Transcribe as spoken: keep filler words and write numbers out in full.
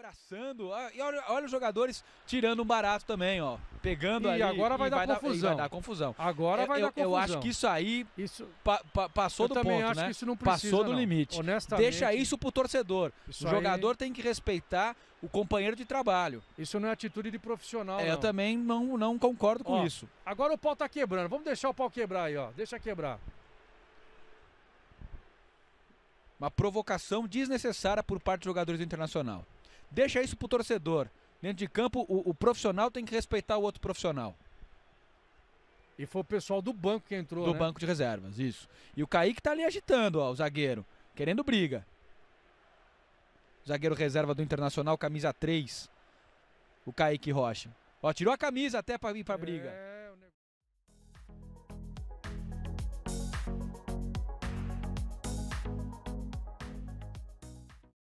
abraçando. Ah, e olha, olha os jogadores tirando um barato também, ó. Pegando e ali. Agora vai e dar vai confusão. Dar, vai dar confusão. Agora é, vai eu, dar confusão. Eu acho que isso aí isso... pa, pa, passou eu do também ponto, acho né? que isso não precisa, passou do não. limite. Honestamente, deixa isso pro torcedor. O jogador aí... tem que respeitar o companheiro de trabalho. Isso não é atitude de profissional, é, não. Eu também não, não concordo com ó, isso. Agora o pau tá quebrando. Vamos deixar o pau quebrar aí, ó. Deixa quebrar. Uma provocação desnecessária por parte dos jogadores do Internacional. Deixa isso pro torcedor. Dentro de campo, o, o profissional tem que respeitar o outro profissional. E foi o pessoal do banco que entrou, Do né? banco de reservas, isso. E o Kaique tá ali agitando, ó, o zagueiro. Querendo briga. Zagueiro reserva do Internacional, camisa três. O Kaique Rocha. Ó, tirou a camisa até pra ir pra briga. É, o negócio...